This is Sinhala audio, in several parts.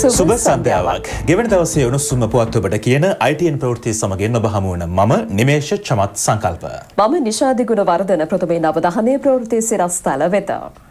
සුබ සන්ධ්‍යාවක්. ගෙවන දවසේ උණුසුම පුවත් ඔබට කියන ITN ප්‍රවෘත්ති සමගින් ඔබ හමු වන මම නිමේෂ චමත් සංකල්ප. මම නිෂාදි ගුණවර්ධන ප්‍රථමයෙන් අවධානය ප්‍රවෘත්ති සිරස්තල වෙත.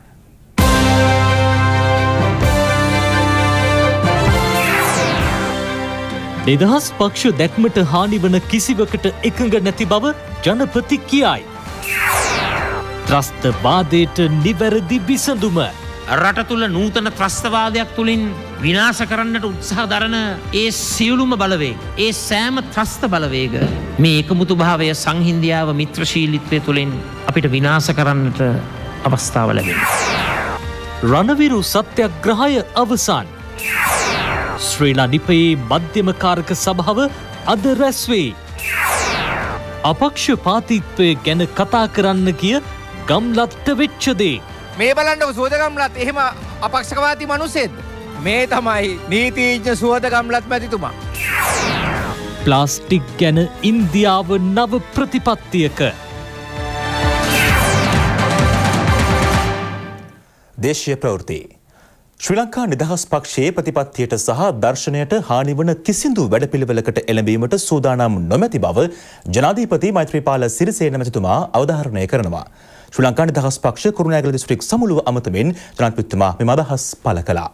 නිදහස් පක්ෂ දැක්මට හානි වන කිසිවකට එකඟ නැති බව ජනපති කියයි. ත්‍රස්තවාදයට නිවැරදි විසඳුම. රට තුළ නූතන ත්‍රස්තවාදයක් තුළින් විනාශ කරන්නට උත්සාහ දරන ඒ සියලුම බලවේග, ඒ සෑම ත්‍රස්ත බලවේග මේ එකමුතු භාවය සංහින්දියාව මිත්‍රශීලීත්වය තුළින් අපිට විනාශ කරන්නට අවස්ථාව ලැබෙනවා. රණවිරු සත්‍යග්‍රහය අවසන්. ශ්‍රී ලංකාවේ මධ්‍යම කාරක සභාව අද රැස්වේ. අපක්ෂපාතීත්වය ගැන කතා කරන්න ගිය ගම්ලත්ට වෙච්ච දේ. මේ බලන්නකො සුවද ගම්ලත් එහෙම අපක්ෂපාතී මිනිස්සෙක්ද? මේ තමයි නීතිඥ සුවද ගම්ලත් මැතිතුමා. ප්ලාස්ටික් ගැන ඉන්දියාව නව ප්‍රතිපත්තියක. දේශීය ප්‍රවෘත්ති. ශ්‍රී ලංකා නිදහස් පක්ෂයේ ප්‍රතිපත්තියට සහ දර්ශනයට හානි වන කිසිදු වැඩපිළිවෙලකට එළඹීමට සූදානම් නොමැති බව ජනාධිපති මෛත්‍රීපාල සිරිසේන මැතිතුමා අවධාරණය කරනවා. ශ්‍රී ලංකා නිදහස් පක්ෂ කුරුණෑගල දිස්ත්‍රික් සමුළුව අමතමින් ජනාධිපතිතුමා මෙම අදහස් පළ කළා.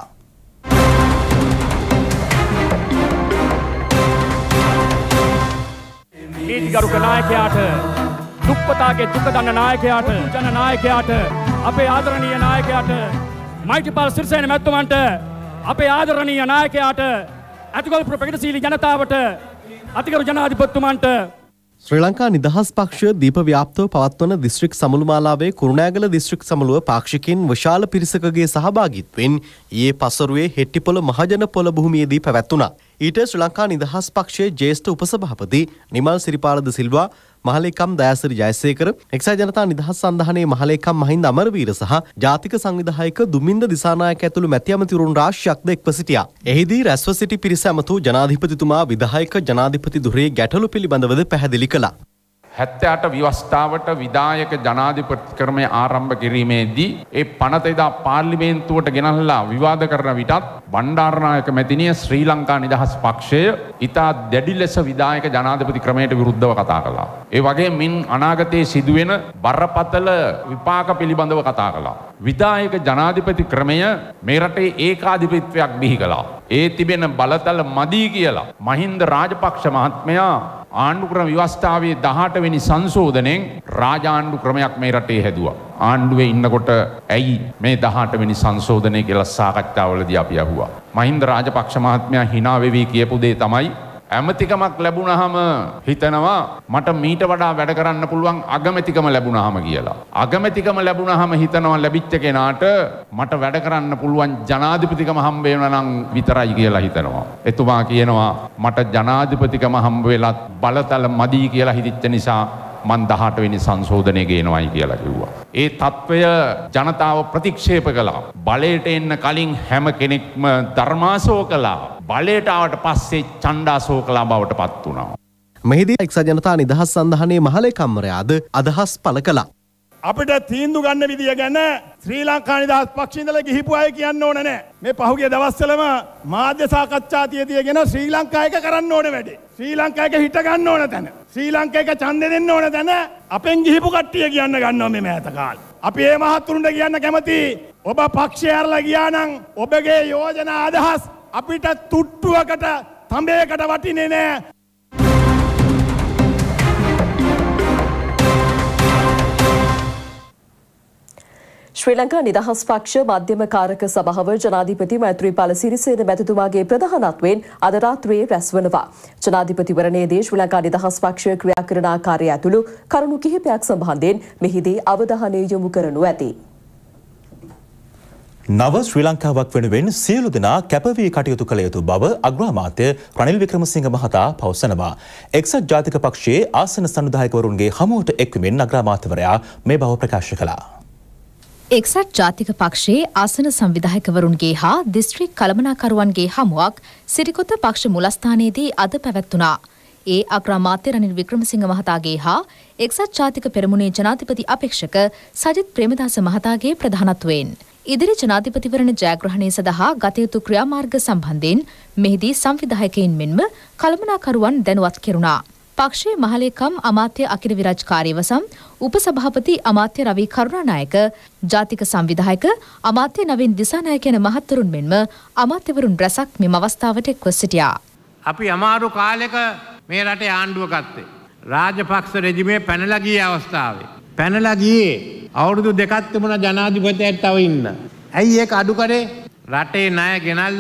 නීතිගරුක නායකයාට, දුක්පතාගේ දුක දන්න නායකයාට, ජන නායකයාට, අපේ ආදරණීය නායකයාට, මෛත්‍රීපාල සිරිසේන මැතිතුමන්ට, අපේ ආදරණීය නායකයාට, අතිගරු ප්‍රගතිශීලී ජනතාවට, අතිගරු ජනාධිපතිතුමන්ට ශ්‍රී ලංකා නිදහස් පක්ෂ දීප ව්‍යාප්තව පවත්වන දිස්ත්‍රික් සමුළුමාලාවේ කුරුණෑගල දිස්ත්‍රික් සමුළුව පාක්ෂිකින් විශාල පිරිසකගේ සහභාගීත්වයෙන් ඊයේ පසරුවේ හෙට්ටිපොළ මහජන පොළ භූමියේදී පැවැත්වුණා. ඊට ශ්‍රී ලංකා නිදහස් පක්ෂයේ ජ්‍යෙෂ්ඨ උපසභාපති නිමල් සිරිපාල ද සිල්වා, මහලේකම් දයාසිරි ජයසේකර, එක්සත් ජනතා නිදහස් සන්ධානයේ මහලේකම් මහින්ද අමරවීර සහ ජාතික සංවිධායක දුමින්ද දිසානායක ඇතුළු මැති ඇමතිවරුන් රාශියක්ද එක්ව සිටියා. එහිදී රැස්ව සිටි පිරිස ඇමතු ජනාධිපතිතුමා විධායක ජනාධිපති ධුරයේ ගැටලු පිළිබඳවද පැහැදිලි කළා. 78 විවස්ථාවට විධායක ජනාධිපති ක්‍රමය ආරම්භ කිරීමේදී ඒ පනත එදා පාර්ලිමේන්තුවට ගෙනල්ලා විවාද කරන විටත් බණ්ඩාරනායක මැතිණිය ශ්‍රී ලංකා නිදහස් පක්ෂය ඉතා දැඩි ලෙස විධායක ජනාධිපති ක්‍රමයට විරුද්ධව කතා කළා. ඒ වගේ මින් අනාගතයේ සිදුවෙන බරපතල විපාක පිළිබඳව කතා කළා. විධායක ජනාධිපති ක්‍රමය මේ රටේ ඒකාධිපත්‍යයක් බිහි කළා. ඒ තිබෙන බලතල මදි කියලා මහින්ද රාජපක්ෂ මහත්මයා ආණ්ඩු ක්‍රම ව්‍යවස්ථාවේ 18 වෙනි සංශෝධනයෙන් රාජාණ්ඩු ක්‍රමයක් මේ රටේ හැදුවා. ආණ්ඩුවේ ඉන්නකොට ඇයි මේ 18 වෙනි සංශෝධනය කියලා සාකච්ඡාවලදී අපි අහුවා. මහින්ද රාජපක්ෂ මහත්මයා hina වෙවි කියපු දේ තමයි ඇමතිකමක් ලැබුණාම හිතනවා මට මීට වඩා වැඩ කරන්න පුළුවන් අගමැතිකම ලැබුණාම කියලා. අගමැතිකම ලැබුණාම හිතනවා ලැබිච්ච කෙනාට මට වැඩ කරන්න පුළුවන් ජනාධිපතිකම හම්බ වෙනවා නම් විතරයි කියලා හිතනවා. එතුමා කියනවා මට ජනාධිපතිකම හම්බ වෙලත් බලතල මදි කියලා හිතච්ච නිසා මන් 18 වෙනි සංශෝධනය ගේනවායි කියලා කිව්වා. ඒ తත්වය ජනතාව ප්‍රතික්ෂේප කළා. බලයට එන්න කලින් හැම කෙනෙක්ම ධර්මාසෝ කළා. බලයට ආවට පස්සේ ඡණ්ඩාසෝ කළා බවට පත් වුණා. මෙහිදී එක්සත් ජනතා නිදහස් සන්ධානයේ මහලේකම්වරයාද අදහස් පළ කළා. අපිට තීන්දුව ගන්න විදිය ගැන ශ්‍රී ලංකා නිදහස් පක්ෂේ ඉඳලා ගිහිපු අය කියන්න ඕන නැහැ. මේ පහුගිය දවස්වලම මාධ්‍ය සාකච්ඡා තියගෙන ශ්‍රී ලංකා එක කරන්න ඕන වැඩේ. ශ්‍රී ලංකා එක හිට ගන්න ඕන තැන. ශ්‍රී ලංකා එක ඡන්දෙ දෙන්න ඕන තැන අපෙන් ගිහිපු කට්ටිය කියන්න ගන්නවා මේ මෑත කාලේ. අපි මේ මහත්තුරුන්ට කියන්න කැමති ඔබ පක්ෂය අරලා ගියා නම් ඔබගේ යෝජනා අදහස් අපිට තුට්ටුවකට තඹයකට වටින්නේ නැහැ. ශ්‍රී ලංකා නිදහස් පක්ෂ මධ්‍යම කාරක සභාව ජනාධිපති මෛත්‍රීපාල සිරිසේන මැතිතුමාගේ ප්‍රධානත්වයෙන් අද රාත්‍රියේ රැස්වනවා. ජනාධිපතිවරණයේදී ශ්‍රී ලංකා නිදහස් පක්ෂය ක්‍රියා කරන ආකාරය ඇතුළු කරුණු කිහිපයක් සම්බන්ධයෙන් මෙහිදී අවධානය යොමු කරනු ඇති. නව ශ්‍රී ලංකාවක් වෙනුවෙන් සියලු දෙනා කැපවී කටයුතු කළ යුතු බව අග්‍රාමාත්‍ය රනිල් වික්‍රමසිංහ මහතා පවසනවා. එක්සත් ජාතික පක්ෂයේ ආසන සංවිධායකවරුන්ගේ හමුවට එක්වමින් අග්‍රාමාත්‍යවරයා මේ බව ප්‍රකාශ කළා. එක්සත් ජාතික පක්ෂයේ ආසන සංවිධායකවරුන්ගේ හා දිස්ත්‍රික් කළමනාකරුවන්ගේ හමුවක් සිරිකොත පක්ෂ මුලස්ථානයේදී අද පැවැත්වුණා. ඒ අග්‍රාමාත්‍ය රනිල් වික්‍රමසිංහ මහතාගේ හා එක්සත් ජාතික පෙරමුණේ ජනාධිපති අපේක්ෂක සජිත් ප්‍රේමදාස මහතාගේ ප්‍රධානත්වයෙන් ඉදිරි ජනාධිපතිවරණ ජයග්‍රහණය සඳහා ගත යුතු ක්‍රියාමාර්ග සම්බන්ධයෙන් මෙහිදී සංවිධායකයින් මෙන්ම කළමනාකරුවන් දැනුවත් කෙරුණා. පක්ෂයේ මහලේකම් අමාත්‍ය අකිල විරාජ් කාර්යවසම්, උපසභාපති අමාත්‍ය රවි කරුණානායක, ජාතික සංවිධායක අමාත්‍ය නවීන් දිසානායක යන මහත්වරුන් මෙන්ම අමාත්‍යවරුන් රැසක් මෙම අවස්ථාවට එක්ව සිටියා. අපි අමාරු කාලෙක මේ රටේ ආණ්ඩුව ගත්තේ. රාජපක්ෂ රෙජිමේ පැනලා ගිය අවස්ථාවේ. පැනලා ගියේ අවුරුදු දෙකක් තිබුණා ජනාධිපතියට තව ඉන්න. ඇයි ඒක අඩු කරේ? රටේ ණය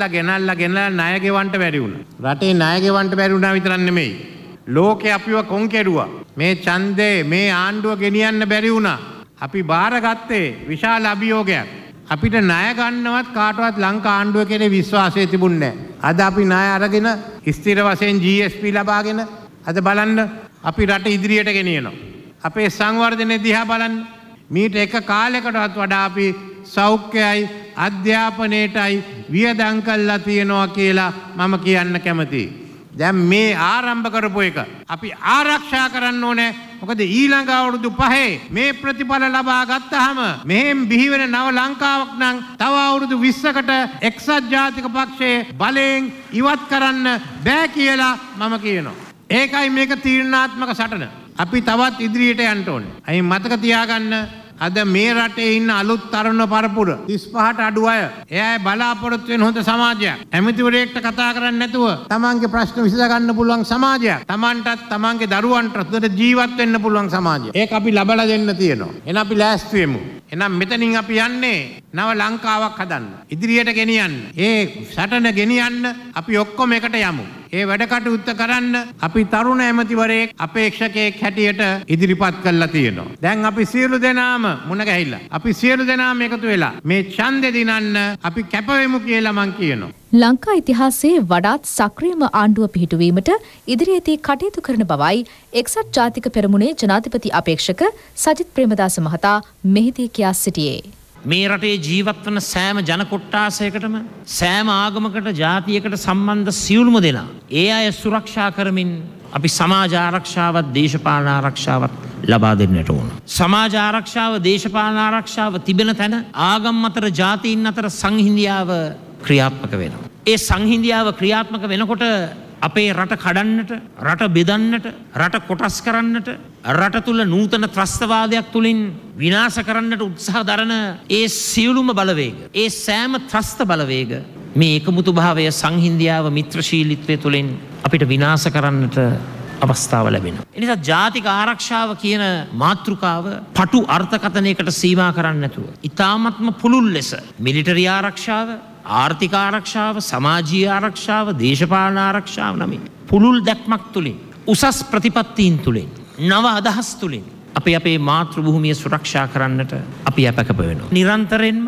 ගෙනල්ලා ණය ගෙවන්න බැරි වුණා. රටේ ණය ගෙවන්න බැරි වුණා විතරක් නෙමෙයි. ලෝකේ අපිව කොන්කෙරුවා. මේ ඡන්දේ මේ ආණ්ඩුව ගෙනියන්න බැරි වුණා. අපි බාරගත්තේ විශාල අභියෝගයක්. අපිට ණය ගන්නවත් කාටවත් ලංකා ආණ්ඩුව කෙරේ විශ්වාසය තිබුණේ නැහැ. අද අපි ණය අරගෙන ස්ථිර වශයෙන් GSP ලබාගෙන අද බලන්න අපි රට ඉදිරියට ගෙනියනවා. අපේ සංවර්ධනය දිහා බලන්න. මීට එක කාලයකටවත් වඩා අපි සෞඛ්‍යයයි අධ්‍යාපනයටයි වියදම් කළා තියෙනවා කියලා මම කියන්න කැමතියි. දැන් මේ ආරම්භ කරපු එක අපි ආරක්ෂා කරන්න ඕනේ. මොකද ඊළඟ අවුරුදු 5 මේ ප්‍රතිඵල ලබා ගත්තාම මෙහෙම බිහි වෙන නව ලංකාවක් නම් තව අවුරුදු 20කට එක්සත් ජාතික පක්ෂයේ බලයෙන් ඉවත් කරන්න බෑ කියලා මම කියනවා. ඒකයි මේක තීරණාත්මක සටන. අපි තවත් ඉදිරියට යන්න ඕනේ. අයි මතක තියාගන්න අද මේ රටේ ඉන්න අලුත් තරුණ පරපුර 35ට අඩු අය එයා බලාපොරොත්තු වෙන හොඳ සමාජයක්. ඇමතිවරයෙක්ට කතා කරන්නේ නැතුව තමන්ගේ ප්‍රශ්න විසඳ ගන්න පුළුවන් සමාජයක්. තමන්ටත් තමන්ගේ දරුවන්ටත් හොඳට ජීවත් වෙන්න පුළුවන් සමාජයක්. ඒක අපි ලබලා දෙන්න තියෙනවා. එහෙනම් අපි ලෑස්ති වෙමු. එහෙනම් මෙතනින් අපි යන්නේ නව ලංකාවක් හදන්න. ඉදිරියට ගෙනියන්න. ඒ සටන ගෙනියන්න අපි ඔක්කොම එකට යමු. ඒ වැඩ කටයුත්ත කරන්න අපි තරුණ ඇමතිවරයෙක් අපේක්ෂකයෙක් හැටියට ඉදිරිපත් කළා තියෙනවා. දැන් අපි සියලු දෙනාම මුණ ගැහිලා අපි සියලු දෙනාම එකතු වෙලා මේ ඡන්දෙ දිනන්න අපි කැපවෙමු කියලා මං කියනවා. ලංකා ඉතිහාසයේ වඩාත් සක්‍රියම ආණ්ඩුව පිහිටුවීමට ඉදිරියේදී කටයුතු කරන බවයි එක්සත් ජාතික පෙරමුණේ ජනාධිපති අපේක්ෂක සජිත් ප්‍රේමදාස මහතා මෙහිදී කියා සිටියේ. මේ රටේ ජීවත් වන සෑම ජන කොට්ටාසයකටම සෑම ආගමකට ජාතියකට සම්බන්ධ සියලුම දෙනා ඒ අය සුරක්ෂා කරමින් අපි සමාජ ආරක්ෂාවත් දේශපාලන ආරක්ෂාවත් ලබා දෙන්නට ඕන. සමාජ ආරක්ෂාව දේශපාලන ආරක්ෂාව තිබෙන තැන ආගම් අතර ජාතීන් අතර සංහිඳියාව ක්‍රියාත්මක වෙනවා. ඒ සංහිඳියාව ක්‍රියාත්මක වෙනකොට අපේ රට කඩන්නට, රට බෙදන්නට, රට කොටස් කරන්නට, රට තුල නූතන ත්‍රස්තවාදයක් තුලින් විනාශ කරන්නට උත්සාහ දරන ඒ සියලුම බලවේග, ඒ සෑම ත්‍රස්ත බලවේග මේ එකමුතුභාවය සංහිඳියාව මිත්‍රශීලීත්වය තුලින් අපිට විනාශ කරන්නට අවස්ථාව ලැබෙනවා. ඒ නිසා ජාතික ආරක්ෂාව කියන මාතෘකාව පටු අර්ථකථනයකට සීමා කරන්න නැතුව ඊ타ත්ම පුළුල් ලෙස මිලිටරි ආරක්ෂාව, ආර්ථික ආරක්ෂාව, සමාජීය ආරක්ෂාව, දේශපාලන ආරක්ෂාව නමින් පුළුල් දැක්මක් තුලින් උසස් ප්‍රතිපත්තීන් තුලින් නව අදහස් තුලින් අපි අපේ මාතෘ භූමිය සුරක්ෂා කරන්නට අපි අපකප වෙනවා. නිරන්තරයෙන්ම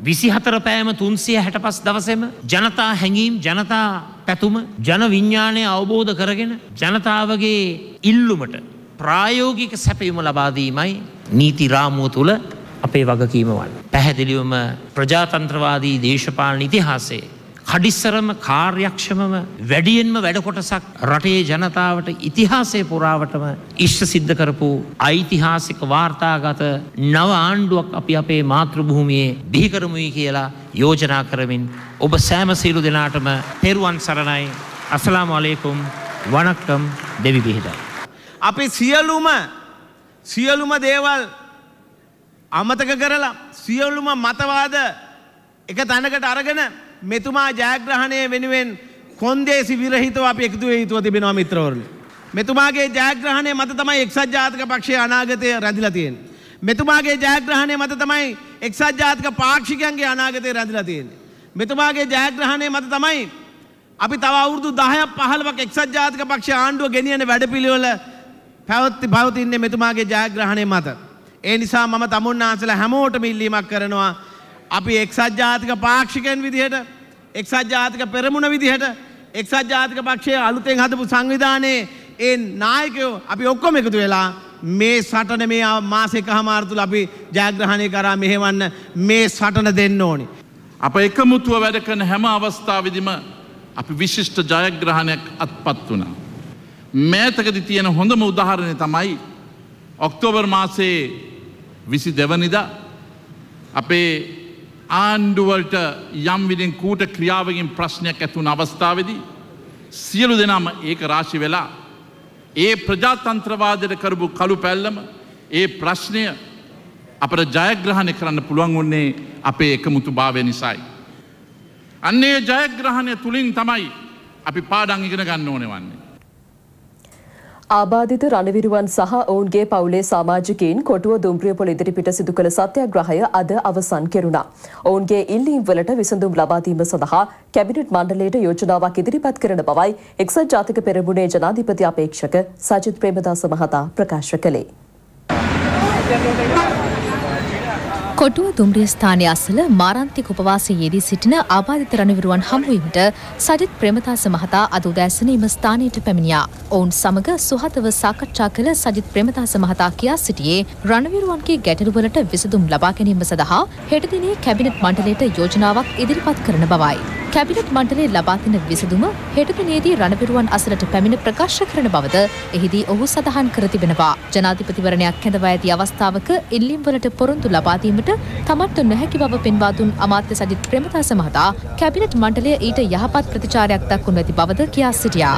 24 පෑම 365 දවසෙම ජනතා හැඟීම්, ජනතා පැතුම, ජන විඥානය අවබෝධ කරගෙන ජනතාවගේ ඉල්ලුමට ප්‍රායෝගික සැපයුම ලබා දීමයි නීති රාමුව තුල අපේ වගකීම වන්නේ. පැහැදිලිවම ප්‍රජාතන්ත්‍රවාදී දේශපාලන ඉතිහාසයේ කඩිස්සරම කාර්යක්ෂමම වැඩියෙන්ම වැඩ කොටසක් රටේ ජනතාවට ඉතිහාසයේ පුරාවටම ඉෂ්ට සිද්ධ කරපු ඓතිහාසික වාර්තාගත නව ආණ්ඩුවක් අපි අපේ මාතෘ භූමියේ බිහි කරමුයි කියලා යෝජනා කරමින් ඔබ සෑම සියලු දෙනාටම පෙරුවන් සරණයි. අස්සලාමු අලයිකුම් වණක්කම් දෙවි පිහිටා. අපි සියලුම දේවල් අමතක කරලා සියලුම මතවාද එක තැනකට අරගෙන මෙතුමා ජයග්‍රහණය වෙනුවෙන් කොන්දේසි විරහිතව අපි එකතු වෙ යුතුව තිබෙනවා මිත්‍රවරුනි. මෙතුමාගේ ජයග්‍රහණය මත තමයි එක්සත් ජාතික පක්ෂයේ අනාගතය රැඳිලා තියෙන්නේ. මෙතුමාගේ ජයග්‍රහණය මත තමයි එක්සත් ජාතික පාක්ෂිකයන්ගේ අනාගතය රැඳිලා තියෙන්නේ. මෙතුමාගේ ජයග්‍රහණය මත තමයි අපි තව අවුරුදු 10ක් 15ක් එක්සත් ජාතික පක්ෂයේ ආණ්ඩුව ගෙනියන වැඩපිළිවෙල පවතින්නේ මෙතුමාගේ ජයග්‍රහණය මත. ඒ නිසා මම තමුන්නාන්සලා හැමෝටම ඉල්ලීමක් කරනවා. අපි එක්සත් ජාතික පාක්ෂිකයන් විදිහට, එක්සත් ජාතික පෙරමුණ විදිහට, එක්සත් ජාතික පක්ෂයේ අලුතෙන් හදපු සංවිධානයේ ඒ නායකයෝ අපි ඔක්කොම එකතු වෙලා මේ සටන මේ මාස එකමාර තුල අපි ජයග්‍රහණය කරා මෙහෙවන්න මේ සටන දෙන්න ඕනි. අප එකමුතුව වැඩ කරන හැම අවස්ථාවෙදිම අපි විශිෂ්ට ජයග්‍රහණයක් අත්පත් වුණා. මේතකදී තියෙන හොඳම උදාහරණය තමයි ඔක්තෝබර් මාසයේ 22 වෙනිදා අපේ ආණ්ඩුවලට යම් විදිහින් කූට ක්‍රියාවකින් ප්‍රශ්නයක් ඇති වුණ අවස්ථාවේදී සියලු දෙනාම ඒක රාශි වෙලා ඒ ප්‍රජාතන්ත්‍රවාදයට කරපු කළු පැල්ලම ඒ ප්‍රශ්නය අපට ජයග්‍රහණය කරන්න පුළුවන් වුණේ අපේ එකමුතුභාවය නිසායි. අන්නේ ජයග්‍රහණය තුලින් තමයි අපි පාඩම් ඉගෙන ගන්න ඕනේ වන්නේ. ආබාධිත රණවිරුවන් සහ ඔවුන්ගේ පවුලේ සමාජිකයින් කොටුව දුම්රියපොළ ඉදිරිපිට සිදු කළ සත්‍යාග්‍රහය අද අවසන් කෙරුණා. ඔවුන්ගේ ඉල්ලීම් වලට විසඳුම් ලබා දීම සඳහා කැබිනට් මණ්ඩලයට යෝජනාවක් ඉදිරිපත් කරන බවයි එක්සත් ජාතික පෙරමුණේ ජනාධිපති අපේක්ෂක සජිත් ප්‍රේමදාස මහතා ප්‍රකාශ කළේ. කොටුව දුම්රිය ස්ථානයේ අසල මාරාන්තික උපවාසයේ යෙදී සිටින ආබාධිත රණවිරුවන් හමුවීමට සජිත් ප්‍රේමදාස මහතා අද උදෑසන එම ස්ථානයට පැමිණියා. ඔවුන් සමග සුහදව සාකච්ඡා කළ සජිත් ප්‍රේමදාස මහතා කියා සිටියේ රණවිරුවන්ගේ ගැටලුවලට විසඳුම් ලබා ගැනීම සඳහා හෙට දිනේ කැබිනට් මණ්ඩලයට යෝජනාවක් ඉදිරිපත් කරන බවයි. කැබිනට් මණ්ඩලයේ ලබා දෙන විසඳුම හෙට දිනේදී රණවිරුවන් අසලට පැමිණ ප්‍රකාශ කරන බවද එහිදී ඔහු සඳහන් කර තිබෙනවා. ජනාධිපතිවරණයක් කැඳවා ඇති අවස්ථාවක ඉල්ලීම් වලට පොරොන්දු ලබා දීමට තමන්ට නොහැකි බව පෙන්වා දුන් අමාත්‍ය සජිත් ප්‍රේමදාස මහතා කැබිනට් මණ්ඩලය ඊට යහපත් ප්‍රතිචාරයක් දක්වනු ඇති බවද කියා සිටියා.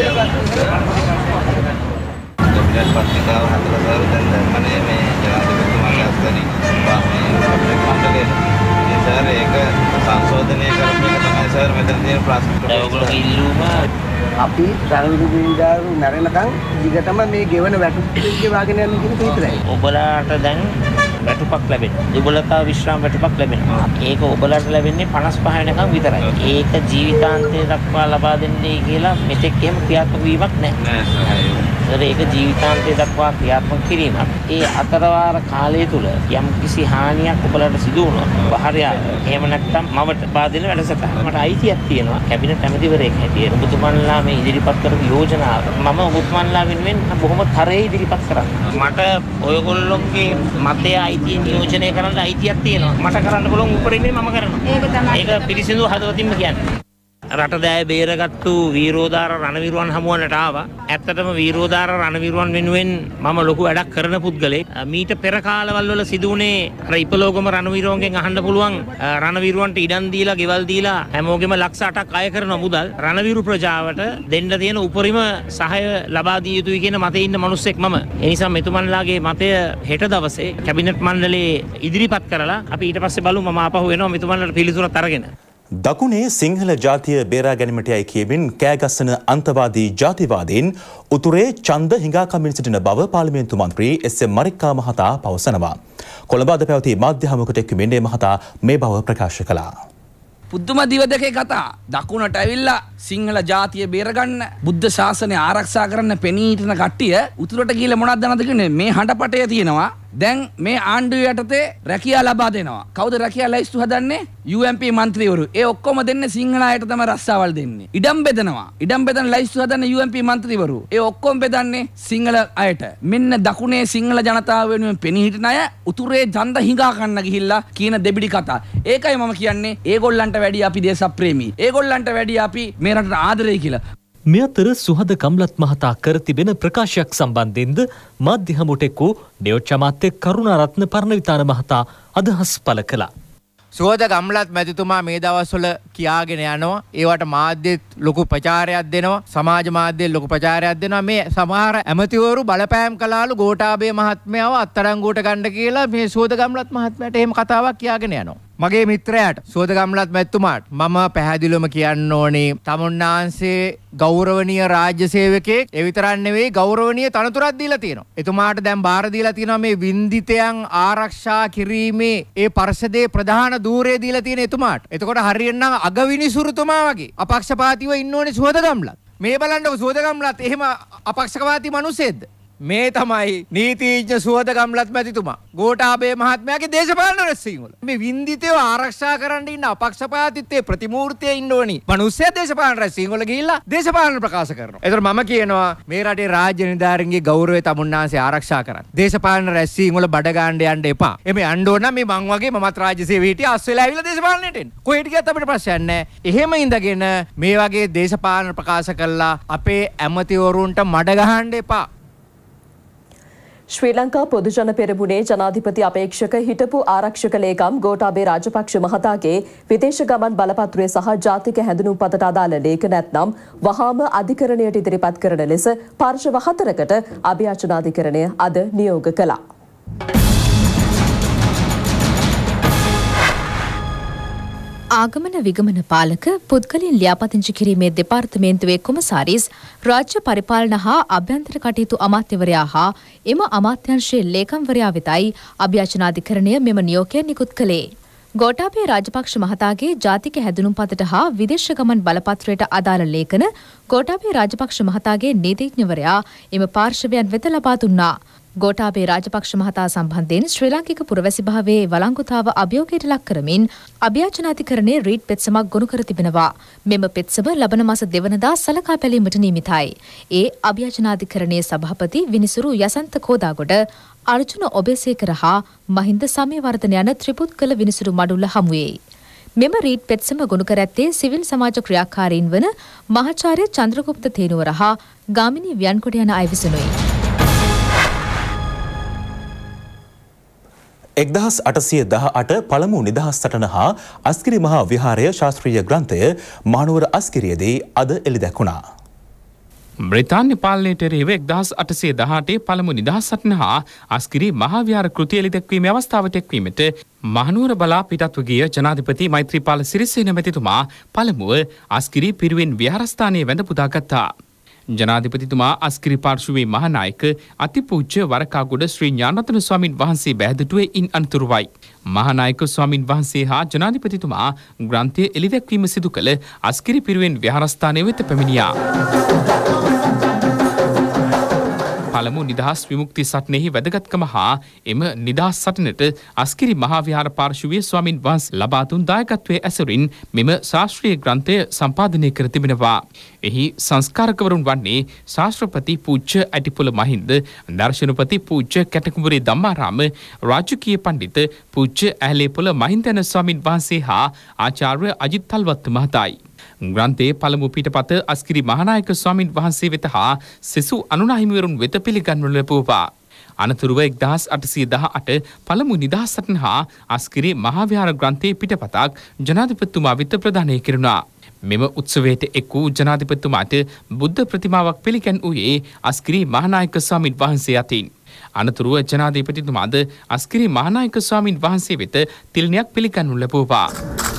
සංශෝධනය කරපු එක තමයි සර් මෙතන තියෙන ප්‍රශ්න. ඔයගොල්ලෝ ඉල්ලුම අපි රණවිරු බිරිඳාරු මැරෙනකන් දිගටම මේ ගෙවන වැටුප් ගෙවාගෙන යන්න කියන විතරයි. ඔබලාට දැන් වැටුපක් ලැබෙනවා. දුබලතා විශ්‍රාම වැටුපක් ලැබෙනවා. ඒක ඔබලාට ලැබෙන්නේ 55 වෙනකන් විතරයි. ඒක ජීවිතාන්තය දක්වා ලබා දෙන්නේ කියලා මෙතෙක් එහෙම ක්‍රියාත්මක වීමක් නැහැ. ඒක ජීවිතාන්තය දක්වා ක්‍රියාත්මක කිරීමක්. ඒ අතරවාර කාලය තුල යම් කිසි හානියක් ඔබලාට සිදු වුණොත් බහරයාව එහෙම නැත්නම් මවට බාදින වැඩසටහන මට අයිතියක් තියෙනවා. කැබිනට් ඇමතිවරයෙක් හැටියට ඔබතුමන්ලා මේ ඉදිරිපත් කරපු යෝජනාව මම ඔබතුමන්ලා වෙනුවෙන් බොහොම තරයේ ඉදිරිපත් කරන්නේ. මට ඔයගොල්ලෝගේ මතය අයිතිය නියෝජනය කරන්න අයිතියක් තියෙනවා. මට කරන්න පුළුවන් උපරිමයෙන් මම කරනවා. ඒක තමයි. ඒක පිරිසිදු හදවතින්ම කියන්නේ. රට දෑ බේරගත්තු වීරෝදාර රණවිරුවන් හමුවන්නට ආවා. ඇත්තටම වීරෝදාර රණවිරුවන් වෙනුවෙන් මම ලොකු වැඩක් කරන පුද්ගලෙක්. මීට පෙර කාලවල වල සිදුුනේ අර ඉපලෝගම රණවිරුවන්ගෙන් අහන්න පුළුවන් රණවිරුවන්ට ඉඩම් දීලා ගෙවල් දීලා හැමෝගෙම ලක්ෂ 8ක් අය කරන මුදල් රණවිරු ප්‍රජාවට දෙන්න තියෙන උපරිම සහාය ලබා දිය යුතුයි කියන මතයේ ඉන්න මිනිස්සෙක් මම. ඒ නිසා මෙතුමන්ලාගේ මතය හෙට දවසේ කැබිනට් මණ්ඩලයේ ඉදිරිපත් කරලා අපි ඊට පස්සේ බලමු මම ආපහු එනවා මෙතුමන්ලාට පිළිතුරක් අරගෙන. දකුණේ සිංහල ජාතිය බේරා ගැනීමට යයි කියමින් කෑගස්සන අන්තවාදී ජාතිවාදීන් උතුරේ ඡන්ද හිඟාකමින් සිටින බව පාර්ලිමේන්තු මන්ත්‍රී එස්.එම්. මරික්කා මහතා පවසනවා. කොළඹ අද පැවති මාධ්‍ය හමුවකට එක්වීමෙන් මේ මහතා මේ බව ප්‍රකාශ කළා. පුදුම දිවදකේ කතා දකුණට ඇවිල්ලා සිංහල ජාතිය බේරගන්න බුද්ධ ශාසනය ආරක්ෂා කරන්න පෙනී හිටින කට්ටිය උතුරට ගිහලා මොනවද දන්නවද කියන්නේ මේ හඬපටය තියෙනවා දැන් මේ ආණ්ඩුව යටතේ රැකියාව ලබා දෙනවා කවුද රැකියාව ලයිස්තු හදන්නේ UMP මන්ත්‍රීවරු ඒ ඔක්කොම දෙන්නේ සිංහල අයට තමයි රස්සාවල් දෙන්නේ ඉඩම් බෙදන ලයිස්තු හදන්නේ UMP මන්ත්‍රීවරු ඒ ඔක්කොම බෙදන්නේ සිංහල අයට මෙන්න දකුණේ සිංහල ජනතාව වෙනුවෙන් පෙනී හිටින අය උතුරේ ඡන්ද හිඟා ගන්න ගිහිල්ලා කියන දෙබිඩි කතා ඒකයි මම කියන්නේ ඒගොල්ලන්ට වැඩි අපි දේශප්‍රේමී ඒගොල්ලන්ට වැඩි අපි මේ රටට ආදරෙයි කියලා මේ අතර සුහද කම්ලත් මහතා කර තිබෙන ප්‍රකාශයක් සම්බන්ධයෙන්ද මාධ්‍ය හමුවට එක් වූ නියෝජ්‍ය අමාත්‍ය කරුණාරත්න පරණවිතාන මහතා අදහස් පළ කළා. සුහද ගම්ලත් මැතිතුමා මේ දවස්වල කියාගෙන යනවා ඒවට මාධ්‍යෙත් ලොකු ප්‍රචාරයක් දෙනවා සමාජ මාධ්‍යෙත් ලොකු ප්‍රචාරයක් දෙනවා මේ සමහර ඇමතිවරු බලපෑම් කළාලු ගෝඨාභය මහත්මයාව අත්අඩංගුවට ගන්න කියලා මේ සුහද ගම්ලත් මහත්මයාට එහෙම කතාවක් කියාගෙන යනවා. මගේ මිත්‍රයාට සුහද ගම්ලත් මැතිතුමාට මම පැහැදිලිවම කියන්න ඕනේ තමුන්නාන්සේ ගෞරවනීය රාජ්‍ය සේවකයෙක් ඒ විතරක් නෙවෙයි ගෞරවනීය තනතුරක් දීලා තියෙනවා. එතුමාට දැන් බාර දීලා තියෙනවා මේ වින්දිතයන් ආරක්ෂා කිරීමේ ඒ පරිषදේ ප්‍රධාන ධූරය දීලා තියෙන එතුමාට. එතකොට හරියටම අගවිනිසුරුතුමා වගේ අපක්ෂපාතීව ඉන්න ඕනේ සුහද ගම්ලත්. මේ බලන්නකො සුහද ගම්ලත් එහෙම අපක්ෂපාතී මිනිස්සෙක්ද? මේ තමයි නීතිඥ සුහද ගම්ලත් මැතිතුමා ගෝඨාභය මහත්මයාගේ දේශපාලන රැස්වීම වල මේ වින්දිතේව ආරක්ෂා කරන්න ඉන්න අපක්ෂපාතීත්වයේ ප්‍රතිමූර්තියේ ඉන්න ඕනි මිනිස්සයා දේශපාලන රැස්වීම වල ගිහිල්ලා දේශපාලන ප්‍රකාශ කරනවා. ඒතර මම කියනවා මේ රටේ රාජ්‍ය නිලධාරීන්ගේ ගෞරවය තමුන්නාන්සේ ආරක්ෂා කරන්න. දේශපාලන රැස්වීම වල බඩ ගන්න යන්න එපා. එමේ යන්න ඕන නම් මේ මං වගේ මමත් රාජ්‍ය සේවයේ හිටිය අස් වෙලා ඇවිල්ලා දේශපාලනයට එන්න. කොහෙට ගියත් අපිට ප්‍රශ්නයක් නැහැ. එහෙම ඉඳගෙන මේ වගේ දේශපාලන ප්‍රකාශ කළා අපේ ඇමතිවරුන්ට මඩ ගහන්න එපා. ශ්‍රී ලංකා පොදුජන පෙරමුණේ ජනාධිපති අපේක්ෂක හිටපු ආරක්ෂක ලේකම් ගෝඨාභය රාජපක්ෂ මහතාගේ විදේශ ගමන් බලපත්‍රය සහ ජාතික හැඳුනුම්පතට අදාළ ලේඛ නැත්නම් වහාම අධිකරණයට ඉදිරිපත් කරන ලෙස පාර්ශව 4කට අභියාචනාධිකරණය අද නියෝග කළා. ආගමන විගමන පාලක පුද්ගලයන් ලියාපදිංචි කිරීමේ දෙපාර්තමේන්තුවේ කොමසාරිස් රාජ්‍ය පරිපාලන හා අභ්‍යන්තර කටයුතු අමාත්‍යවරයා හා එම අමාත්‍යංශයේ ලේකම්වරයා වෙතයි අභියාචනාධිකරණය මෙම නියෝගය නිකුත් කළේ. ගෝඨාභය රාජපක්ෂ මහතාගේ ජාතික හැඳුනුම්පතට හා විදේශ ගමන් බලපත්‍රයට අදාළ ලේඛන ගෝඨාභය රාජපක්ෂ මහතාගේ නීතිඥවරයා එම පාර්ශවයන් වෙත ලබා දුන්නා. ගෝඨාභය රාජපක්ෂ මහතා සම්බන්ධයෙන් ශ්‍රී ලාංකික පුරවැසි භාවයේ වළංගුතාව අභියෝගයට ලක් කරමින් අභියාචනාධිකරණයේ රීඩ් පෙත්සමක් ගොනු කර තිබෙනවා. මෙම පෙත්සම ලබන මාස 2 වෙනිදා සලකා බැලීමට නියමිතයි. ඒ අභියාචනාධිකරණයේ සභාපති විනිසුරු යසන්ත කෝදාගොඩ, අර්ජුන ඔබේසේකර හා මහින්ද සමයවර්ධන යන ත්‍රිපුද්ගල විනිසුරු මඩුල්ල හමුවේ. මෙම රීඩ් පෙත්සම ගොනු කර ඇත්තේ සිවිල් සමාජ ක්‍රියාකාරීන් වන මහාචාර්ය චන්ද්‍රගුප්ත තේනුවර හා ගාමිණී ව්‍යන්කොඩ යන අය විසිනුයි. 1818 පළමු නිදහස් සටන හා අස්කිරි මහා විහාරය ශාස්ත්‍රීය ග්‍රන්ථය මහනුවර අස්කිරියේදී අද එළිදැක්වුණා. බ්‍රිතාන්‍ය පාලනයට එරෙහිව 1818 පළමු නිදහස් සටන හා අස්කිරි මහා විහාර කෘතිය එළිදැක්වීමේ අවස්ථාවට එක්වීමට මහනුවර බලා පිටත්ව ගිය ජනාධිපති මෛත්‍රීපාල සිරිසේන මැතිතුමා පළමුව අස්කිරි පිරිවෙන් විහාරස්ථානයේ වැඳ පුදා ගත්තා. ජනාධිපතිතුමා අස්කිරි පාර්ශවයේ මහානායක අතිපූජ්‍ය වරකාගොඩ ශ්‍රී ඥානරත්න ස්වාමින් වහන්සේ බැහැදටුවේ ඉන් අනතුරුවයි. මහානායක ස්වාමින් වහන්සේ හා ජනාධිපතිතුමා ග්‍රන්ථය එළිදැක්වීම සිදු කළ අස්කිරි පිරිවෙන් විහාරස්ථානය වෙත පැමිණියා. පළමු නිදහස් විමුක්ති සටනෙහි වැදගත්කම හා එම නිදහස් සටනට අස්කිරි මහා විහාර පාර්ශවයේ ස්වාමින් වහන්සේ ලබා දුන් දායකත්වයේ ඇසුරින් මෙම ශාස්ත්‍රීය ග්‍රන්ථය සම්පාදනය කර තිබෙනවා. එහි සංස්කාරකවරුන් වන්නේ ශාස්ත්‍රපති පූජ්‍ය ඇටිපොළ මහින්ද, දර්ශනපති පූජ්‍ය කැටකුඹුරේ ධම්මාරාම, රාජකීය පඬිත පූජ්‍ය ඇහැලේපොළ මහින්ද යන ස්වාමින් වහන්සේ හා ආචාර්ය අජිත් තල්වත්ත මහතායි. ග්‍රන්ථයේ පළමු පිටපත අස්කිරි මහානායක ස්වාමින් වහන්සේ වෙත හා සෙසු අනුනාහිමිවරුන් වෙත පිළිගන්වනු ලැබුවා. අනතුරුව 1818 පළමු නිදහස් සටන හා අස්කිරි මහා විහාර ග්‍රන්ථයේ පිටපතක් ජනාධිපතිතුමා වෙත ප්‍රදානය කෙරුණා. මෙම උත්සවයට එක් වූ ජනාධිපතිතුමාට බුද්ධ ප්‍රතිමාවක් පිළිගැන්වූයේ අස්කිරි මහානායක ස්වාමින් වහන්සේ අතින්. අනතුරුව ජනාධිපතිතුමාද අස්කිරි මහානායක ස්වාමින් වහන්සේ වෙත තිළිණයක් පිළිගන්වනු ලැබුවා.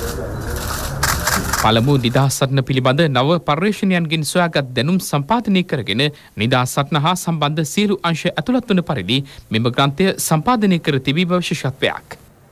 පළමු නිදහස් සටන පිළිබඳ නව පර්යේෂණයන්ගෙන් සොයාගත් දැනුම් සම්පාදනය කරගෙන නිදහස් සටන හා සම්බන්ධ සියලු අංශ ඇතුළත් වන පරිදි මෙම ග්‍රන්ථය සම්පාදනය කර තිබීම විශේෂත්වයක්.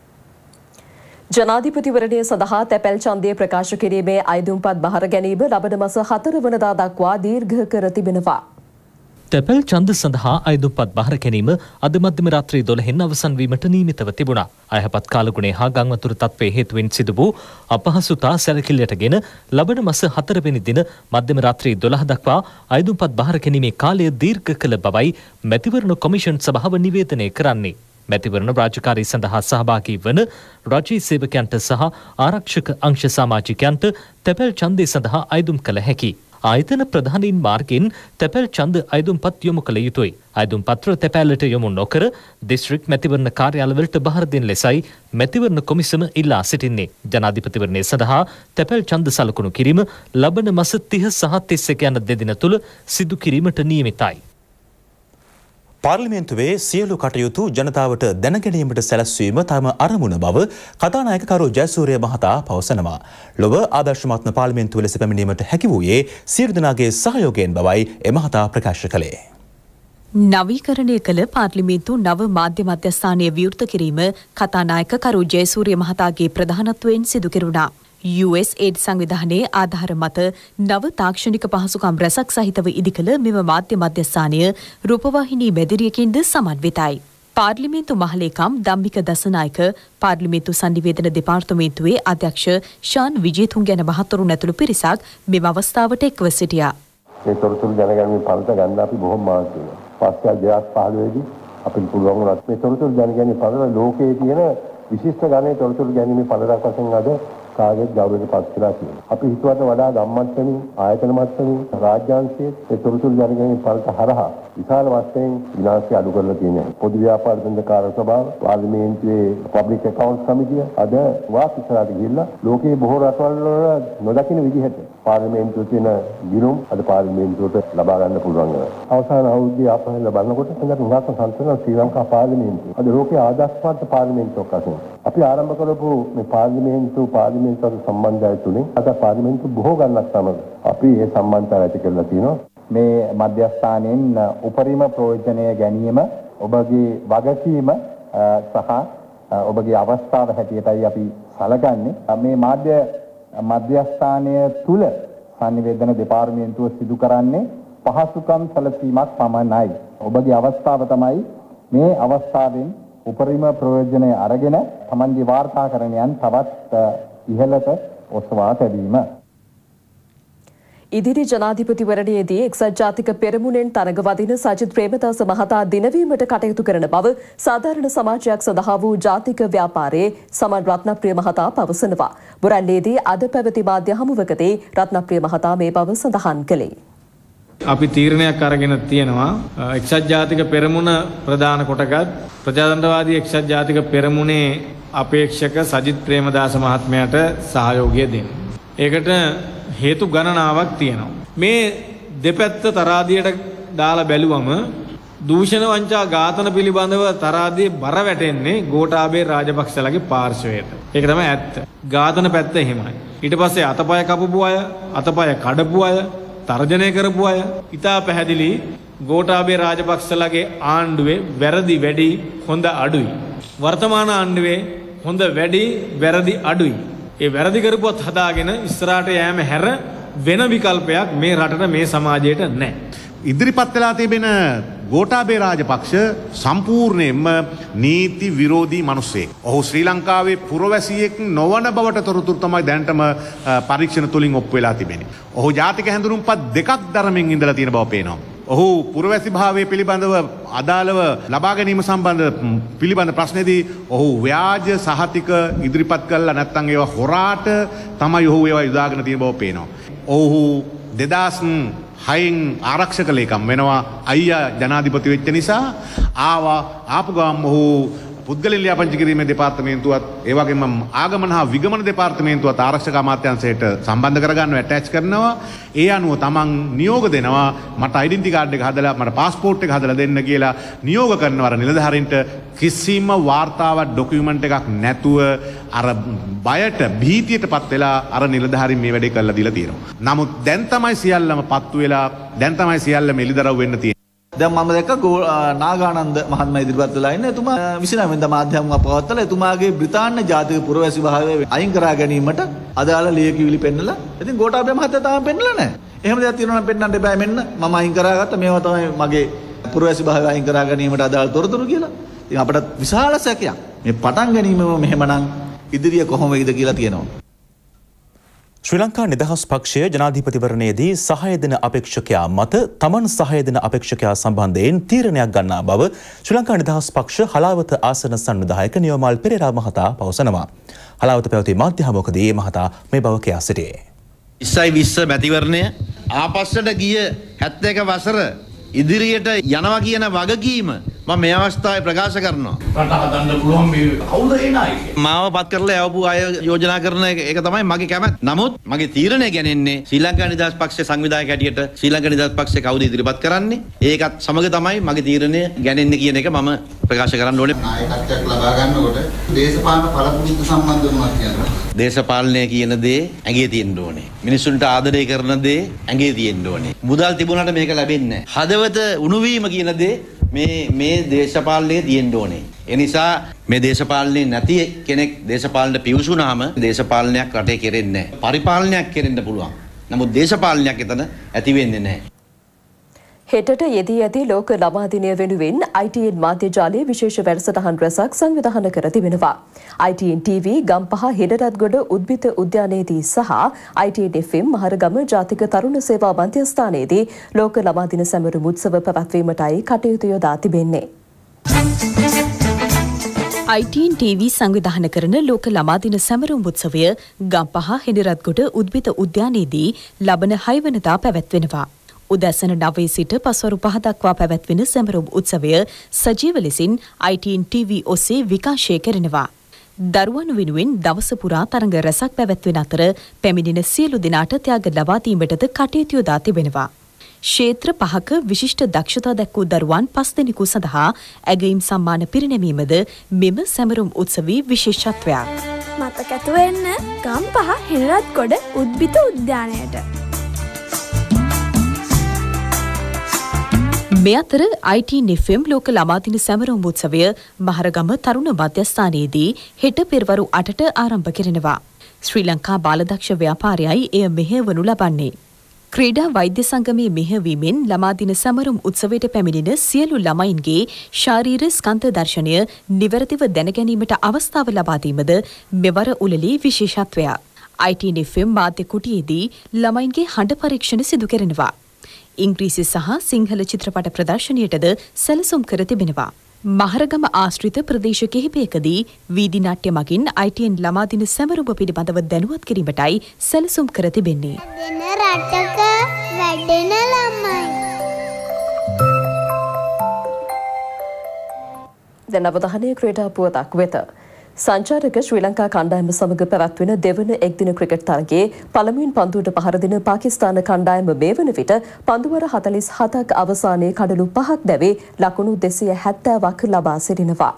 ජනාධිපතිවරණය සඳහා තැපැල් ඡන්දය ප්‍රකාශ කිරීමේ අයදුම්පත් බහර ගැනීම ලබන මාස 4 වෙනිදා දක්වා දීර්ඝ කර තිබෙනවා. තැපැල් ඡන්ද සඳහා අයදුම්පත් බහර ගැනීම අද මධ්‍යම රාත්‍රී 12න් අවසන් වීමට නියමිතව තිබුණා. අයහපත් කාලගුණය හා ගංවතුර තත්ත්වයේ හේතුවෙන් සිදු වූ අපහසුතා සැලකිල්ලටගෙන ලබන මාස 4 වෙනි දින මධ්‍යම රාත්‍රී 12 දක්වා අයදුම්පත් බහර ගැනීමේ කාලය දීර්ඝ කළ බවයි මැතිවරණ කොමිෂන් සභාව නිවේදනය කරන්නේ. මැතිවරණ රාජකාරී සඳහා සහභාගී වන රජයේ සේවකයන්ට සහ ආරක්ෂක අංශ සමාජිකයන්ට තැපැල් ඡන්දය සඳහා අයදුම් කළ හැකි. ආයතන ප්‍රධානීන් මාර්ගයෙන් තැපැල් ඡන්ද අයදුම්පත් යොමු කළ යුතුයි. අයදුම් පත්‍ර තැපැල්ලට යොමු නොකර දිස්ත්‍රික් මැතිවරණ කාර්යාලවලට බහර දෙන ලෙසයි මැතිවරණ කොමිසම ඉල්ලා සිටින්නේ. ජනාධිපතිවරණය සඳහා තැපැල් ඡන්ද සලකුණු කිරීම ලබන මාස 30 සහ 31 යන දෙදින තුල සිදු කිරීමට නියමිතයි. පාර්ලිමේන්තුවේ සියලු කටයුතු ජනතාවට දැනගැනීමට සැලැස්වීම තම අරමුණ බව කතානායක කරු ජයසූරිය මහතා පවසනවා. ලොව ආදර්ශමත්ම පාර්ලිමේන්තුව ලෙස පැමිණීමට හැකි වූයේ සියලු දෙනාගේ සහයෝගයෙන් බවයි එමහතා ප්‍රකාශ කළේ. නවීකරණය කළ පාර්ලිමේන්තු නව මාධ්‍ය මධ්‍යස්ථානය විවෘත කිරීම කතානායක කරු ජයසූරිය මහතාගේ ප්‍රධානත්වයෙන් සිදු කෙරුණා. USAID සංවිධානයේ ආධාර මත නව තාක්ෂණික පහසුකම් රැසක් සහිතව ඉදිකළ මෙම මාධ්‍ය මධ්‍යස්ථානය රූපවාහිනී මැදිරියකින්ද සමන්විතයි. පාර්ලිමේන්තු මහලේකම් ධම්මික දසනායක, පාර්ලිමේන්තු සංනිවේදන දෙපාර්තමේන්තුවේ අධ්‍යක්ෂ ශාන් විජේතුංග යන මහතුරුන් ඇතුළු පිරිසක් මෙම අවස්ථාවට එක්ව සිටියා. මේ තොරතුරු දැනගැනීමේ පළත ගන්න අපි බොහොම මාර්ගය. පස්සේ 2015 දී අපිට පුළුවන් වුණා මේ තොරතුරු දැනගැනීමේ පළල ලෝකයේ තියෙන විශිෂ්ට ගණයේ තොරතුරු ගැනීමේ පළලක් වශයෙන් අද කාගෙත් ගෞරවයට පත් වෙලා තියෙනවා. අපි හිතුවට වඩා ගම්මට්ටමින් ආයතන මට්ටමින් රාජ්‍යාංශයේ ඒ තොරතුරු දැනගැනීම පළත හරහා විශාල වශයෙන් විනාශය අඩු කරලා තියෙනවා. පොදු ව්‍යාපාර දෙන්දකාර සභාව, පාර්ලිමේන්තුවේ පබ්ලික් ඇකවුන්ට් සමිතිය අද වාක් ඉස්සරහට ගිහිල්ලා ලෝකයේ බොහෝ රටවල් වල නොදකින විදිහට පාර්ලිමේන්තුවේ තියෙන ගිණුම් අද පාර්ලිමේන්තුවට ලබා ගන්න පුළුවන් වෙනවා. අවසාන අවුරුද්දේ අපහල බලනකොට හොඳට උගත සංසදන ශ්‍රී ලංකා පාර්ලිමේන්තුව අද ලෝකයේ ආදර්ශවත් පාර්ලිමේන්තුවක් වශයෙන් අපි ආරම්භ කරපු මේ පාර්ලිමේන්තුවට සම්බන්ධය තුලින් අද පාර්ලිමේන්තු බොහෝ ගණනක් සමග අපි මේ සම්බන්ධතාවය ඇති කරලා තියෙනවා. මේ මධ්‍යස්ථානයෙන් උපරිම ප්‍රයෝජනය ගැනීම ඔබගේ වගකීම සහ ඔබගේ අවස්ථාව හැටියටයි අපි සැලකන්නේ. මේ මධ්‍යස්ථානය තුල සංනිවේදන දෙපාර්තමේන්තුව සිදු කරන්නේ පහසුකම් සැලසීමක් පමණයි. ඔබගේ අවස්ථාව තමයි මේ අවස්ථාවෙන් උපරිම ප්‍රයෝජනය අරගෙන තමන්ගේ වාර්තාකරණයන් තවත් ඉහළට ඔසවා තැබීම. ඉදිරි ජනාධිපතිවරණයේදී එක්සත් ජාතික පෙරමුණෙන් තරඟ වදින සජිත් ප්‍රේමදාස මහතා දිනවීමට කටයුතු කරන බව සාධාරණ සමාජයක් සඳහා වූ ජාතික ව්‍යාපාරයේ සමන් රත්නප්‍රිය මහතා පවසනවා. බුරල්ලේදී අද පැවති මාධ්‍ය හමුවකදී රත්නප්‍රිය මහතා මේ බව සඳහන් කළේ. අපි තීරණයක් අරගෙන තියෙනවා එක්සත් ජාතික පෙරමුණ ප්‍රධාන කොටගත් ප්‍රජාතන්ත්‍රවාදී එක්සත් ජාතික පෙරමුණේ අපේක්ෂක සජිත් ප්‍රේමදාස මහත්මයාට සහයෝගය දෙන්න. ඒකට හේතු ගණනාවක් තියෙනවා. මේ දෙපැත්ත තරාදියට දාලා බැලුවම දූෂණ වංචා ඝාතන පිළිබඳව තරාදියේ බර වැටෙන්නේ ගෝඨාභය රාජපක්ෂලගේ පාර්ශවයට. ඒක තමයි ඇත්ත. ඝාතන පැත්ත එහෙමයි. ඊට පස්සේ අතපය කපපු අය, අතපය කඩපු අය, තර්ජනය කරපු අය ඉතා පැහැදිලි ගෝඨාභය රාජපක්ෂලගේ ආණ්ඩුවේ වැරදි වැඩි හොඳ අඩුයි. වර්තමාන ආණ්ඩුවේ හොඳ වැඩි වැරදි අඩුයි. ඒ වැරදි කරපුවත් හදාගෙන ඉස්සරහට යෑම හැර වෙන විකල්පයක් මේ රටට මේ සමාජයට නැහැ. ඉදිරිපත් වෙලා තිබෙන ගෝඨාභය රාජපක්ෂ සම්පූර්ණයෙන්ම නීති විරෝධී මිනිසෙක්. ඔහු ශ්‍රී ලංකාවේ පුරවැසියෙක් නොවන බවට තොරතුරු තමයි දැනටම පරීක්ෂණ තුලින් ඔප්පු වෙලා තිබෙන්නේ. ඔහු ජාතික හැඳුනුම්පත් දෙකක් ධර්මයෙන් ඉඳලා තියෙන බව පේනවා. ඔහු පුරවැසි භාවය පිළිබඳව අදාළව ලබා ගැනීම සම්බන්ධ පිළිබඳ ප්‍රශ්නේදී ඔහු ව්‍යාජ සහතික ඉදිරිපත් කළා නැත්නම් ඒවා හොරාට තමයි ඔහු ඒවා යොදාගෙන තියෙන බව පේනවා. ඔහු 2006න් ආරක්ෂක ලේකම් වෙනවා. අයියා ජනාධිපති වෙච්ච නිසා ආපු ගමන් ඔහු පුද්ගලික ලියාපදිංචි කිරීමේ දෙපාර්තමේන්තුවත් ඒ වගේම ආගමන හා විගමන දෙපාර්තමේන්තුවත් ආරක්ෂක අමාත්‍යාංශයට සම්බන්ධ කරගන්නවා, ඇටච් කරනවා. ඒ අනුව තමන් නියෝග දෙනවා මට ඩෙන්ටිටි කාඩ් එක හදලා මට පාස්පෝර්ට් එක හදලා දෙන්න කියලා නියෝග කරනවා නිලධාරීන්ට. කිසිම වාර්තාවක් ඩොකියුමන්ට් එකක් නැතුව අර බයට භීතියටපත් වෙලා අර නිලධාරීන් මේ වැඩේ කරලා දීලා තියෙනවා. නමුත් දැන් තමයි සියල්ලම පත්තු වෙලා දැන් තමයි සියල්ලම එළිදරව් වෙන්න තියෙන්නේ. දැන් මම දැක්ක නාගානන්ද මහත්මයා ඉදිරිපත් වෙලා ඉන්නේ. එතුමා 29 වෙනිදා මාධ්‍යම පවත්වලා එතුමාගේ බ්‍රිතාන්‍ය ජාතික පුරවැසි භාවය අයින් කරා ගැනීමට අදාළ ලියකියවිලි පෙන්නලා. ඉතින් ගෝඨාභය මහත්තයා තාම පෙන්නලා නැහැ. එහෙම දෙයක් තියෙනවා නම් පෙන්නන්න එපා මෙන්න මම අයින් කරාගත්ත මේවා තමයි මගේ පුරවැසි භාවය අයින් කරා ගැනීමට අදාළ තොරතුරු කියලා. ඉතින් අපට විශාල සැකයක්. මේ පටන් ගැනීමම මෙහෙමනම් ඉදිරිය කොහොම වෙයිද කියලා තියෙනවා. ශ්‍රී ලංකා නිදහස් පක්ෂය ජනාධිපතිවරණයේදී සහාය දෙන අපේක්ෂකයා මත තමන් සහාය දෙන අපේක්ෂකයා සම්බන්ධයෙන් තීරණයක් ගන්නා බව ශ්‍රී ලංකා නිදහස් පක්ෂ හලාවත ආසන සංවිධායක නියෝමල් පෙරේරා මහතා පවසනවා. හලාවත පැවති මාධ්‍ය හමුවකදී මහතා මේ බව කියා සිටියේ. 2020 මැතිවරණය ආපස්සට ගිය 71 වසර ඉදිරියට යනවා කියන වගකීම මම මේ අවස්ථාවේ ප්‍රකාශ කරනවා. රට හදන්න පුළුවන් මේ කවුද ඒ නායකයා? මාව පත් කරලා යවපු අය යෝජනා කරන එක තමයි මගේ කැමැත්ත. නමුත් මගේ තීරණය ගැනෙන්නේ ශ්‍රී ලංකා නිදහස් පක්ෂයේ සංවිධායක හැටියට ශ්‍රී ලංකා නිදහස් පක්ෂය කවුද ඉදිරිපත් කරන්නේ? ඒකත් සමග තමයි මගේ තීරණය ගැනෙන්නේ කියන එක මම ප්‍රකාශ කරන්න ඕනේ. නායකත්වයක් ලබා ගන්නකොට දේශපාලන පළපුරුද්ද සම්බන්ධ වුණා කියනවා. දේශපාලනය කියන දේ ඇඟේ තියෙන්න ඕනේ. මිනිසුන්ට ආදරය කරන දේ ඇඟේ තියෙන්න ඕනේ. මුදල් තිබුණාට මේක ලැබෙන්නේ නැහැ. හදවත උණුවීම කියන දේ මේ දේශපාලනයේ තියෙන්න ඕනේ. ඒ නිසා මේ දේශපාලනේ නැති කෙනෙක් දේශපාලනට පිවිසුනාම දේශපාලනයක් රටේ කෙරෙන්නේ නැහැ. පරිපාලනයක් කෙරෙන්න පුළුවන්. නමුත් දේශපාලනයක් එතන ඇති වෙන්නේ නැහැ. හෙටට යෙදී ඇති ලෝක ළමා දිනය වෙනුවෙන් ITN මාධ්‍ය ජාලයේ විශේෂ වැඩසටහන් රැසක් සංවිධානය කර තිබෙනවා. ITN TV ගම්පහ හෙඩරත්ගොඩ උද්භිත උද්‍යානයේදී සහ ITN FM මහරගම ජාතික තරුණ සේවා මධ්‍යස්ථානයේදී ලෝක ළමා දින සැමරුම් උත්සව පැවැත්වීමටයි කටයුතු යොදා තිබෙන්නේ. ITN TV සංවිධානය කරන ලෝක ළමා දින සැමරුම් උත්සවය ගම්පහ හෙනිරත්ගොඩ උද්භිත උද්‍යානයේදී ලබන 6 වෙනිදා පැවැත්වෙනවා. උදැසන 9 සිට පස්වරු 5 දක්වා පැවැත්වෙන සැමරුම් උත්සවය සජීව ලෙසින් ITN TV ඔස්සේ විකාශය කරනවා. දරුවන් වෙනුවෙන් දවස පුරා තරඟ රැසක් පැවැත්වෙන අතර පැමිණෙන සියලු දෙනාට ත්‍යාග ලබා දීමටද කටයුතු යොදා තිබෙනවා. ක්ෂේත්‍ර 5ක විශිෂ්ට දක්ෂතා දැක්වූ දරුවන් 5 දෙනෙකු සඳහා ඇගයීම් සම්මාන පිරිනැමීමද මෙම සැමරුම් උත්සවයේ විශේෂත්වයක්. මතක ඇතුව එන්න ගම්පහ හෙනරත්ගොඩ උද්භිත උද්‍යානයට. මේ අතර ITN FM ලෝක ළමා දින සැමරුම් උත්සවය මහරගම තරුණ මධ්‍යස්ථානයේදී හෙට පෙරවරු 8ට ආරම්භ කරනවා. ශ්‍රී ලංකා බාලදක්ෂ ව්‍යාපාරයයි එය මෙහෙයවනු ලබන්නේ. ක්‍රීඩා වෛද්‍ය සංගමයේ මෙහෙයවීමෙන් ළමා දින සැමරුම් උත්සවයට පැමිණෙන සියලු ළමයින්ගේ ශාරීර ස්කන්ධ දර්ශනය නිවැරදිව දැනගැනීමට අවස්ථාව ලබා දීමද මෙවර උළෙලේ විශේෂත්වයක්. ITN FM මාධ්‍ය කුටියේදී ළමයින්ගේ හඬ පරීක්ෂණ සිදු කරනවා. ඉංග්‍රීසි සහ සිංහල චිත්‍රපට ප්‍රදර්ශනයටද සැලසුම් කර තිබෙනවා. මහරගම ආශ්‍රිත ප්‍රදේශ කිහිපයකදී වීදි නාට්‍ය මගින් ITN ළමා දින සැමරුම පිළිබඳව දැනුවත් කිරීමටයි සැලසුම් කර තිබෙන්නේ. දෙන රටක වැඩෙන ළමයි. දැන් අවධානය ක්‍රීඩා පුවතක් වෙත. සංචාරක ශ්‍රී ලංකා කණ්ඩායම සමග පැවැත්වෙන දෙවන එක්දින ක්‍රිකට් තරගයේ පළමුවෙන් පන්දුවට පහර දෙන පාකිස්තාන කණ්ඩායම මේ වන විට පන්දුවර 47ක් අවසානයේ කඩලු 5ක් දැවේ ලකුණු 270ක් ලබා සිටිනවා.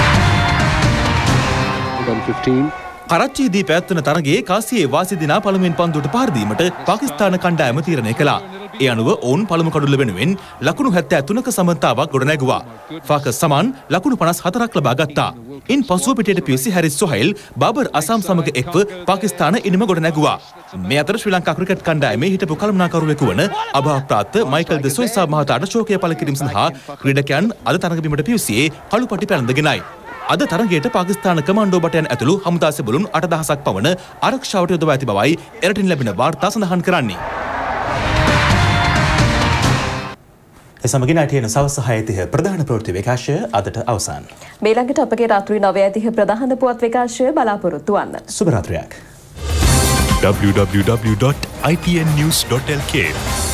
කරච්චියේදී පැවැත්වෙන තරගයේ කාසියේ වාසි දිනා පළමුවෙන් පන්දුවට පහර දීමට පාකිස්තාන කණ්ඩායම තීරණය කළා. ඒ අනුව ඔවුන් පළමු කඩුල්ල වෙනුවෙන් ලකුණු 73ක සමතාවක් ගොඩනැගුවා. ෆාකස් සමාන් ලකුණු 54ක් ලබා ගත්තා. ඉන් පසුව පිටියට පිවිසි හැරිස් සොහයිල් බාබර් අසම් සමග එක්ව පාකිස්තාන ඉනිම ගොඩනැගුවා. මේ අතර ශ්‍රී ලංකා ක්‍රිකට් කණ්ඩායමේ හිටපු කළමනාකරුවෙකු වන අභාවප්‍රාප්ත මයිකල් ද සොයිසා මහතාට ශෝකය පළ කිරීම සඳහා ක්‍රීඩකයන් අද තරඟ බිමට පිවිසියේ කළු පටි පැළඳගෙනයි. අද තරගයට පාකිස්තාන කමාන්ඩෝ බටයන් ඇතුළු හමුදා සෙබළුන් 8000ක් පමණ ආරක්ෂාවට යොදවා ඇති බවයි එරටින් ලැබෙන වාර්තා සඳහන් කරන්නේ. සමගින් ITN සවස් 6:30 ප්‍රධාන ප්‍රවෘත්ති විකාශය අදට අවසන්. මේ ළඟට අපගේ රාත්‍රී 9:30 ප්‍රධාන පුවත් විකාශය බලාපොරොත්තු වන්න. සුබ රාත්‍රියක්. www.itnnews.lk